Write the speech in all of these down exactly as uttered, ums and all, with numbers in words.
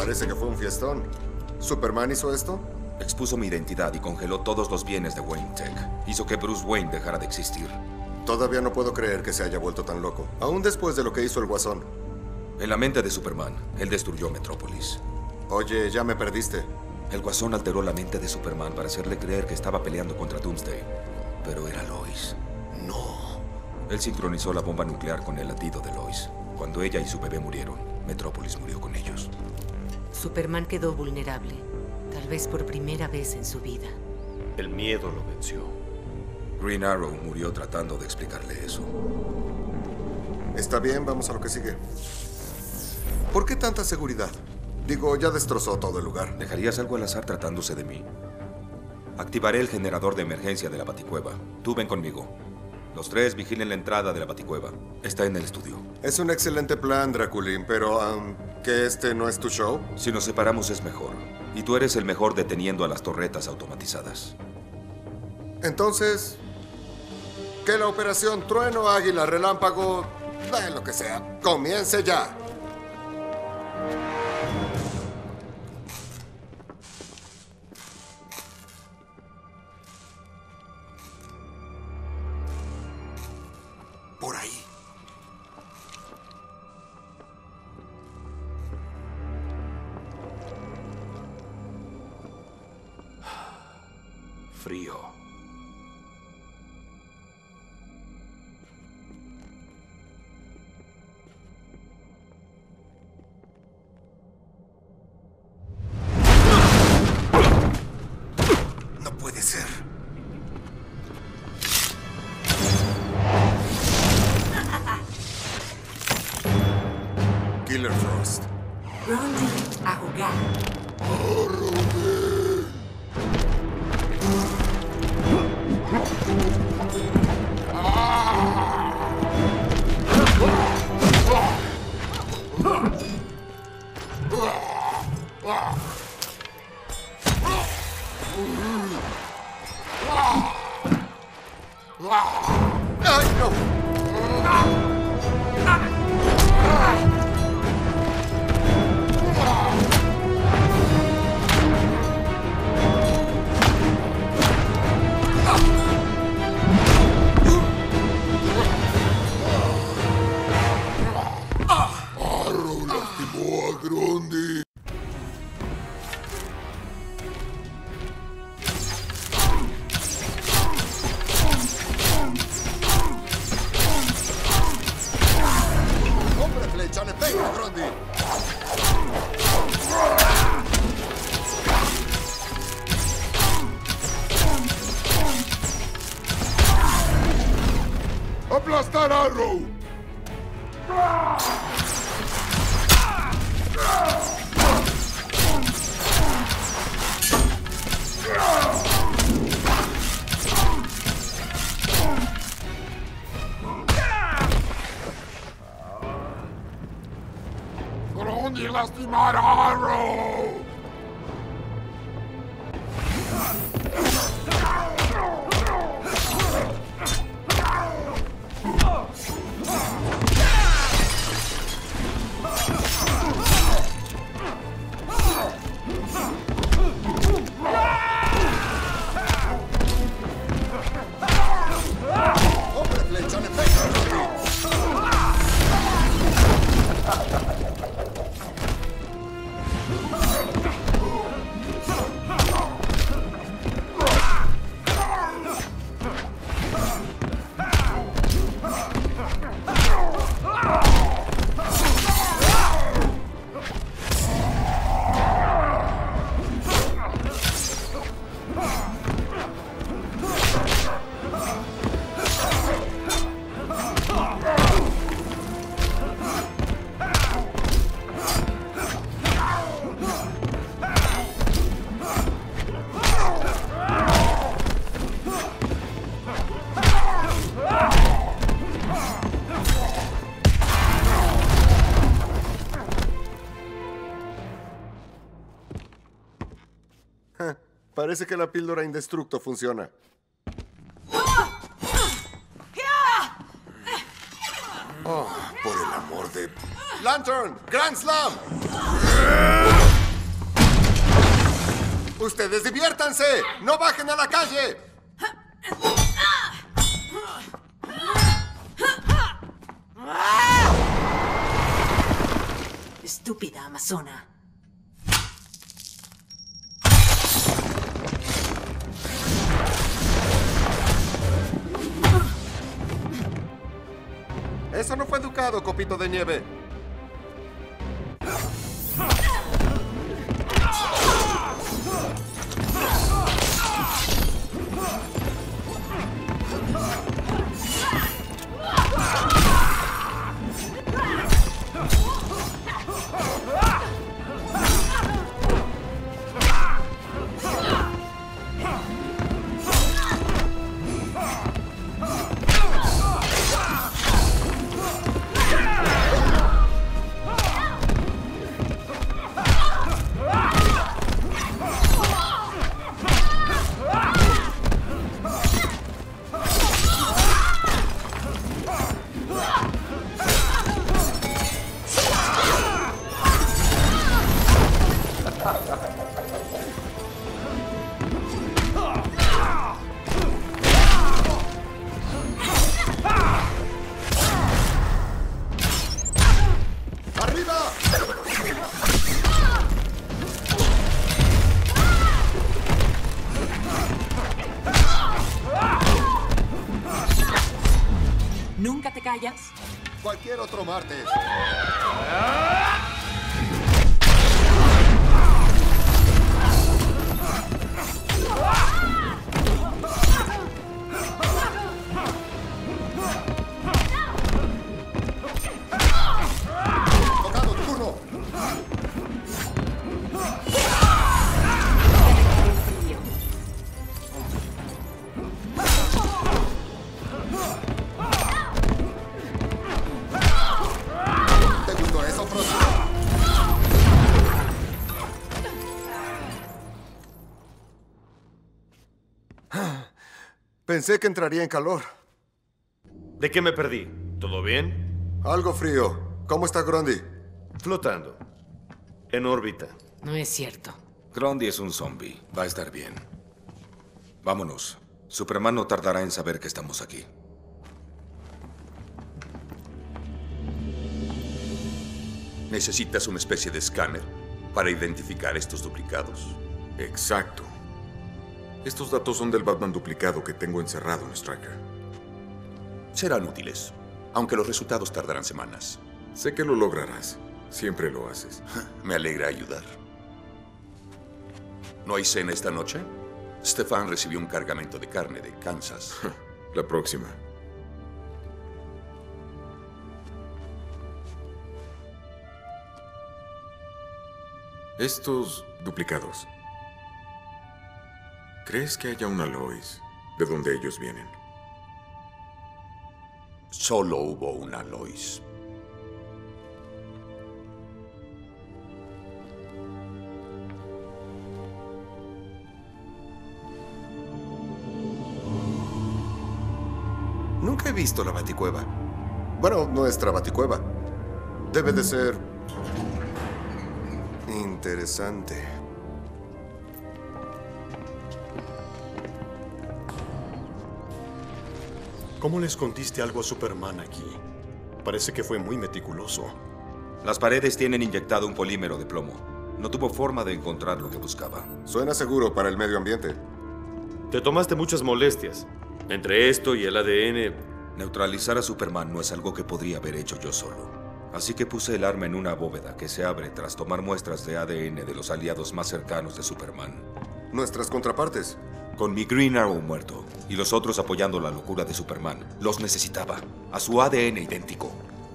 Parece que fue un fiestón. ¿Superman hizo esto? Expuso mi identidad y congeló todos los bienes de Wayne Tech. Hizo que Bruce Wayne dejara de existir. Todavía no puedo creer que se haya vuelto tan loco, aún después de lo que hizo el Guasón. En la mente de Superman, él destruyó Metrópolis. Oye, ya me perdiste. El Guasón alteró la mente de Superman para hacerle creer que estaba peleando contra Doomsday. Pero era Lois. No. Él sincronizó la bomba nuclear con el latido de Lois. Cuando ella y su bebé murieron, Metrópolis murió con ellos. Superman quedó vulnerable, tal vez por primera vez en su vida. El miedo lo venció. Green Arrow murió tratando de explicarle eso. Está bien, vamos a lo que sigue. ¿Por qué tanta seguridad? Digo, ya destrozó todo el lugar. ¿Dejarías algo al azar tratándose de mí? Activaré el generador de emergencia de la Baticueva. Tú ven conmigo. Los tres vigilen la entrada de la Baticueva. Está en el estudio. Es un excelente plan, Draculín, pero... Um, ¿que este no es tu show? Si nos separamos es mejor. Y tú eres el mejor deteniendo a las torretas automatizadas. Entonces... que la operación Trueno, Águila, Relámpago... de lo que sea. ¡Comience ya! Por ahí. Frío. No puede ser. Killer Frost. Rondi, a jugar. ¡Ay, no! Arrow lastimó a Grundy. ¡Hombre flecha, le pega, Grundy! ¡Aplastar a Arrow! Grundy lastimar a Arrow! ¡Hombre flecha, le pega, Grundy! Parece que la píldora indestructo funciona. Oh, por el amor de... ¡Lantern! ¡Grand Slam! ¡Ustedes diviértanse! ¡No bajen a la calle! Estúpida amazona. Eso no fue educado, copito de nieve. ¿Nunca te callas? Cualquier otro martes. Tocado, turno. ¿Te gustó eso, Frost? Pensé que entraría en calor. ¿De qué me perdí? ¿Todo bien? Algo frío. ¿Cómo está Grundy? Flotando. En órbita. No es cierto. Grundy es un zombie. Va a estar bien. Vámonos. Superman no tardará en saber que estamos aquí. ¿Necesitas una especie de escáner para identificar estos duplicados? Exacto. Estos datos son del Batman duplicado que tengo encerrado en Stryker. Serán útiles, aunque los resultados tardarán semanas. Sé que lo lograrás. Siempre lo haces. Me alegra ayudar. ¿No hay cena esta noche? Stefan recibió un cargamento de carne de Kansas. La próxima. Estos duplicados. ¿Crees que haya una Lois de donde ellos vienen? Solo hubo una Lois. Nunca he visto la Baticueva. Bueno, nuestra Baticueva. Debe de ser interesante. ¿Cómo le escondiste algo a Superman aquí? Parece que fue muy meticuloso. Las paredes tienen inyectado un polímero de plomo. No tuvo forma de encontrar lo que buscaba. Suena seguro para el medio ambiente. Te tomaste muchas molestias. Entre esto y el A D N... Neutralizar a Superman no es algo que podría haber hecho yo solo. Así que puse el arma en una bóveda que se abre tras tomar muestras de A D N de los aliados más cercanos de Superman. Nuestras contrapartes. Con mi Green Arrow muerto y los otros apoyando la locura de Superman, los necesitaba. A su A D N idéntico.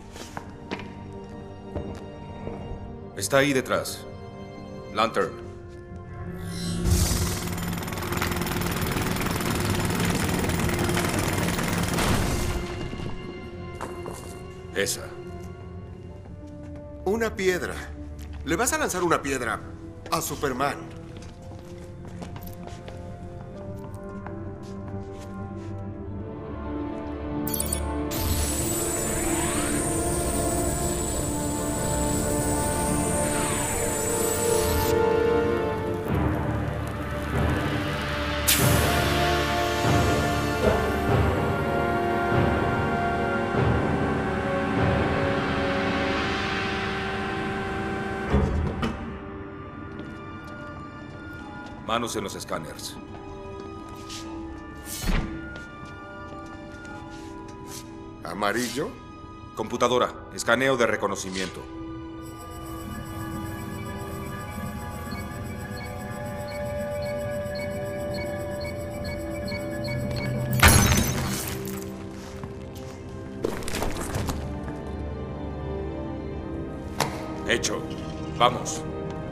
Está ahí detrás. Lantern. Esa. Una piedra. Le vas a lanzar una piedra a Superman. Manos en los escáneres. ¿Amarillo? Computadora, escaneo de reconocimiento. Hecho. Vamos.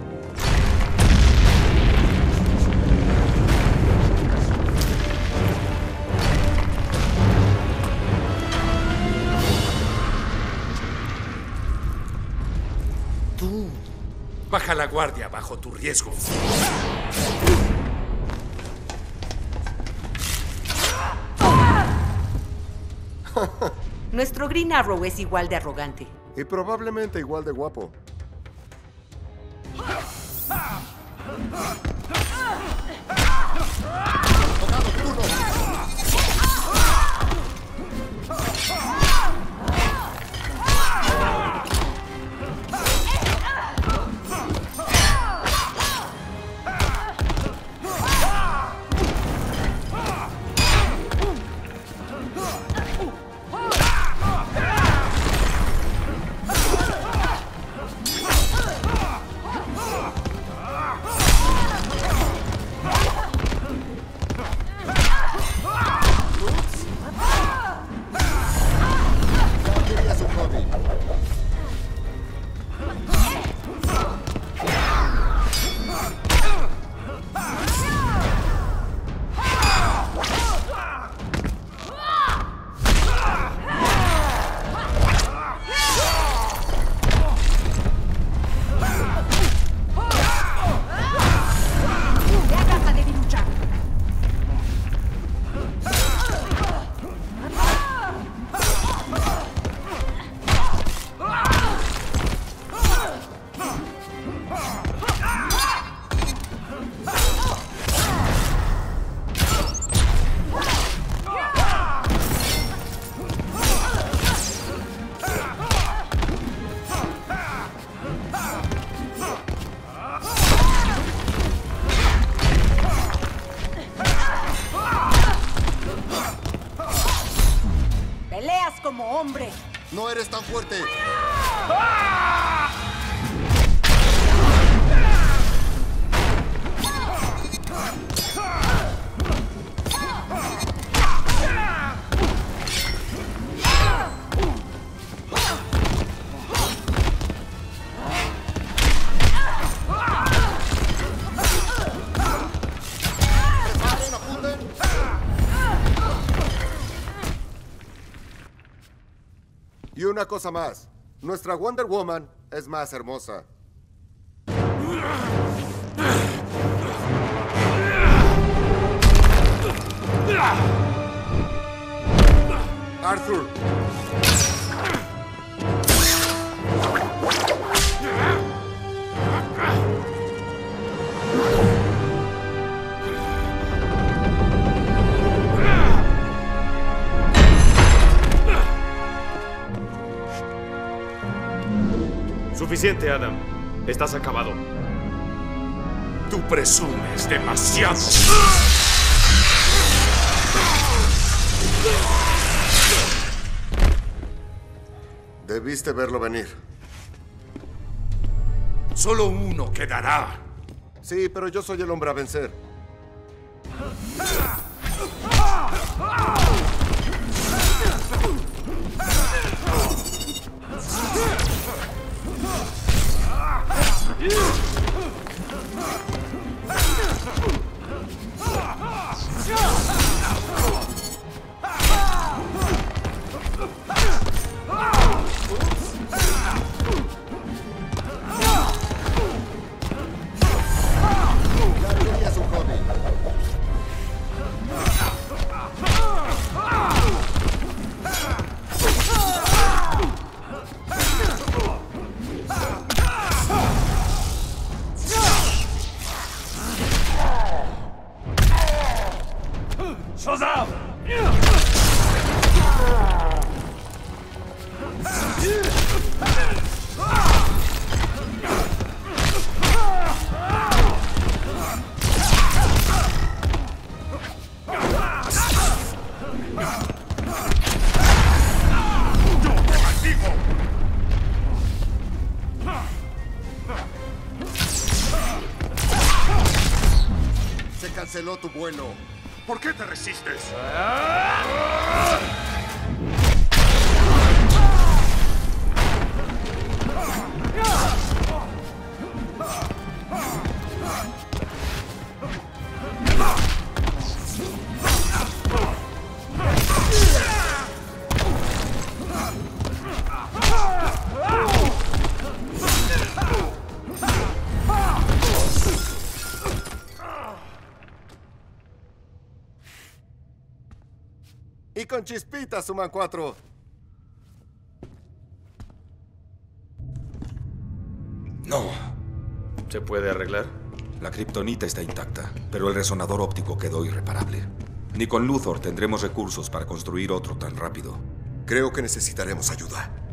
Tú. Baja la guardia bajo tu riesgo. Nuestro Green Arrow es igual de arrogante. Y probablemente igual de guapo. como hombre. No eres tan fuerte. Y una cosa más, nuestra Wonder Woman es más hermosa. Arthur. Suficiente, Adam. Estás acabado. Tú presumes demasiado. Debiste verlo venir. Solo uno quedará. Sí, pero yo soy el hombre a vencer. congeló tu vuelo. ¿Por qué te resistes? Y con chispitas suman cuatro. No. ¿Se puede arreglar? La kriptonita está intacta, pero el resonador óptico quedó irreparable. Ni con Luthor tendremos recursos para construir otro tan rápido. Creo que necesitaremos ayuda.